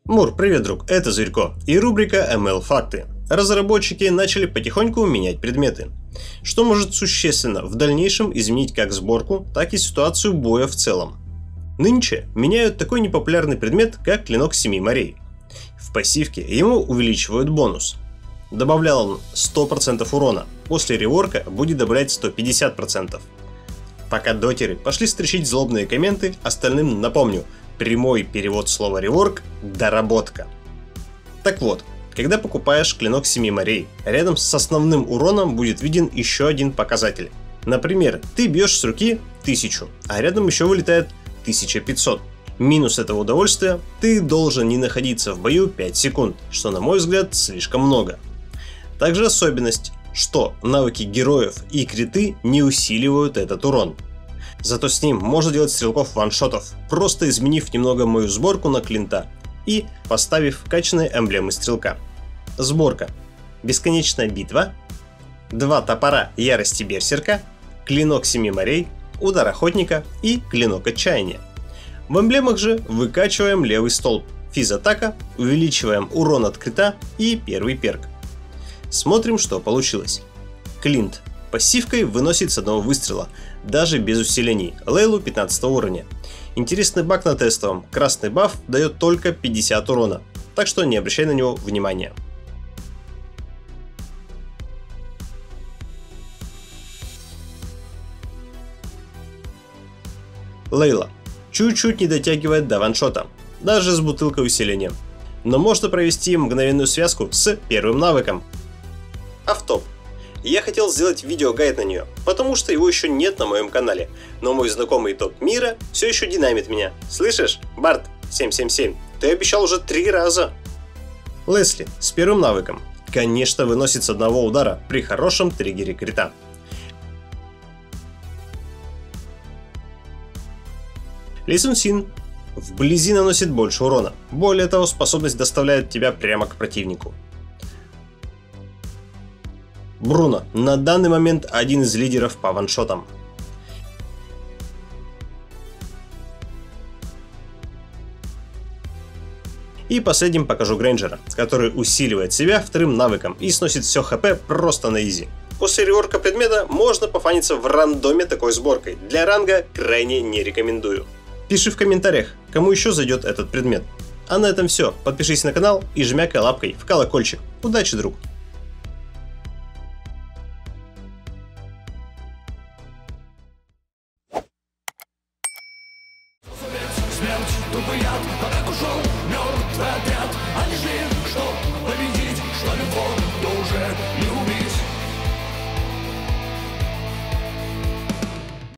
Мур, привет, друг, это Зверько и рубрика ML Факты. Разработчики начали потихоньку менять предметы, что может существенно в дальнейшем изменить как сборку, так и ситуацию боя в целом. Нынче меняют такой непопулярный предмет, как Клинок Семи морей. В пассивке ему увеличивают бонус. Добавлял он 100% урона, после реворка будет добавлять 150%. Пока дотеры пошли строчить злобные комменты, остальным напомню, прямой перевод слова реворк – доработка. Так вот, когда покупаешь Клинок Семи морей, рядом с основным уроном будет виден еще один показатель. Например, ты бьешь с руки 1000, а рядом еще вылетает 1500. Минус этого удовольствия – ты должен не находиться в бою 5 секунд, что на мой взгляд слишком много. Также особенность, что навыки героев и криты не усиливают этот урон. Зато с ним можно делать стрелков ваншотов, просто изменив немного мою сборку на клинта и поставив качанные эмблемы стрелка. Сборка. Бесконечная битва, 2 топора ярости берсерка, Клинок Семи морей, удар охотника и Клинок отчаяния. В эмблемах же выкачиваем левый столб, физатака, увеличиваем урон от крита и первый перк. Смотрим, что получилось. Клинт. Пассивкой выносит с одного выстрела, даже без усилений, Лейлу 15 уровня. Интересный баг на тестовом, красный баф дает только 50 урона, так что не обращай на него внимания. Лейла. Чуть-чуть не дотягивает до ваншота, даже с бутылкой усиления. Но можно провести мгновенную связку с первым навыком. Автоп. Я хотел сделать видеогайд на нее, потому что его еще нет на моем канале, но мой знакомый топ мира все еще динамит меня. Слышишь, Барт 777, ты обещал уже 3 раза. Лесли с первым навыком. Конечно, выносит с одного удара при хорошем триггере крита. Ли Сун Син вблизи наносит больше урона. Более того, способность доставляет тебя прямо к противнику. Бруно на данный момент один из лидеров по ваншотам. И последним покажу Грейнджера, который усиливает себя вторым навыком и сносит все хп просто на изи. После реворка предмета можно пофаниться в рандоме такой сборкой. Для ранга крайне не рекомендую. Пиши в комментариях, кому еще зайдет этот предмет. А на этом все. Подпишись на канал и жмякай лапкой в колокольчик. Удачи, друг! Смерть, тупый яд, так ушел, мертвый ответ.